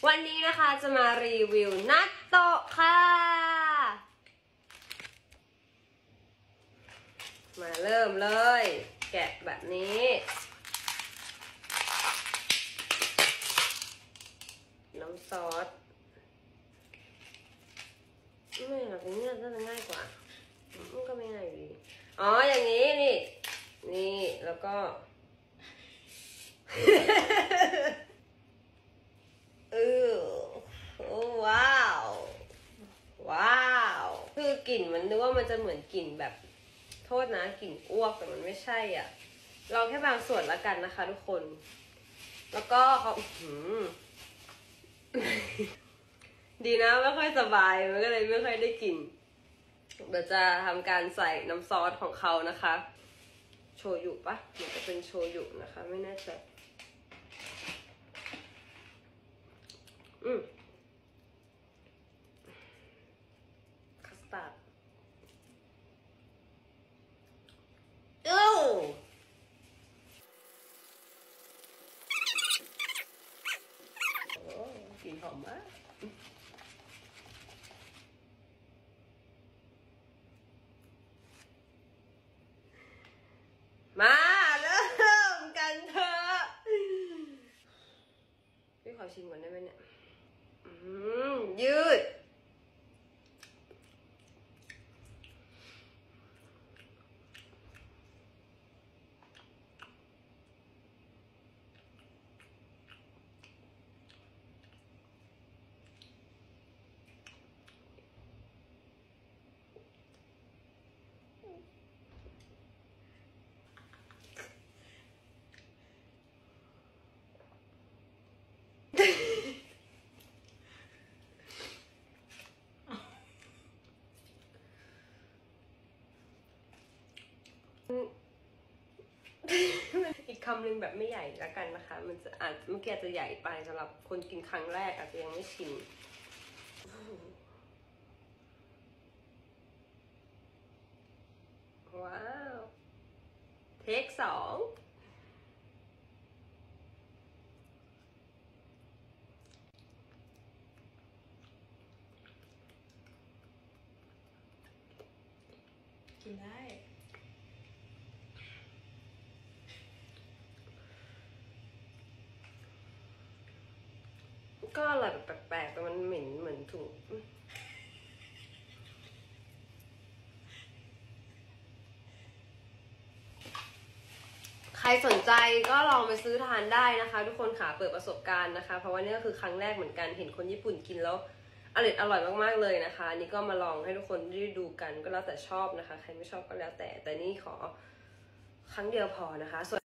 วันนี้นะคะจะมารีวิวนัตโตะค่ะมาเริ่มเลยแกะแบบนี้น้ำซอสไม่หรอกนี่น่าจะง่ายกว่ามันก็ไม่ง่ายดีอ๋ออย่างนี้นี่แล้วก็ว้าวคือกลิ่นมันนึกว่ามันจะเหมือนกลิ่นแบบโทษนะกลิ่นอ้วกแต่มันไม่ใช่อ่ะลองแค่บางส่วนละกันนะคะทุกคนแล้วก็เขาดีนะไม่ค่อยสบายมันก็เลยไม่ค่อยได้กลิ่นเดี๋ยวจะทำการใส่น้ำซอสของเขานะคะโชยุปะมันจะเป็นโชยุนะคะไม่แน่ใจคัสตาร์ดกลิ่นหอมมากมาเริ่มกันเถอะพี่ขอชิมก่อนได้ไหมเนี่ยยืดอีกคำหนึ่งแบบไม่ใหญ่แล้วกันนะคะมันจะเมื่อกี้อาจจะใหญ่ไปสำหรับคนกินครั้งแรกอาจจะยังไม่ชินว้าวเทค2 กินได้ก็อร่อยแปลกๆแต่มันเหม็นเหมือนถุงใครสนใจก็ลองไปซื้อทานได้นะคะทุกคนค่ะเปิดประสบการณ์นะคะเพราะว่านี่ก็คือครั้งแรกเหมือนกันเห็นคนญี่ปุ่นกินแล้วอร่อยมากๆเลยนะคะนี่ก็มาลองให้ทุกคนได้ดูกันก็แล้วแต่ชอบนะคะใครไม่ชอบก็แล้วแต่นี่ขอครั้งเดียวพอนะคะ